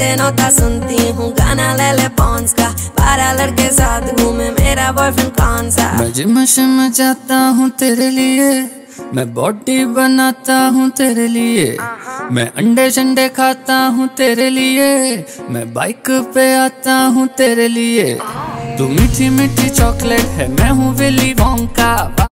घंटे नौता सुनती हूँ गाना ले ले पॉन्स का, 12 लड़के साथ घूमे मेरा बॉयफ्रेंड कौन सा। मैं जिम में जाता हूँ तेरे लिए, मैं बॉडी बनाता हूँ तेरे लिए, मैं अंडे शंडे खाता हूँ तेरे लिए, मैं बाइक पे आता हूँ तेरे लिए। तू मीठी मीठी चॉकलेट है, मैं हूँ विली वोंका।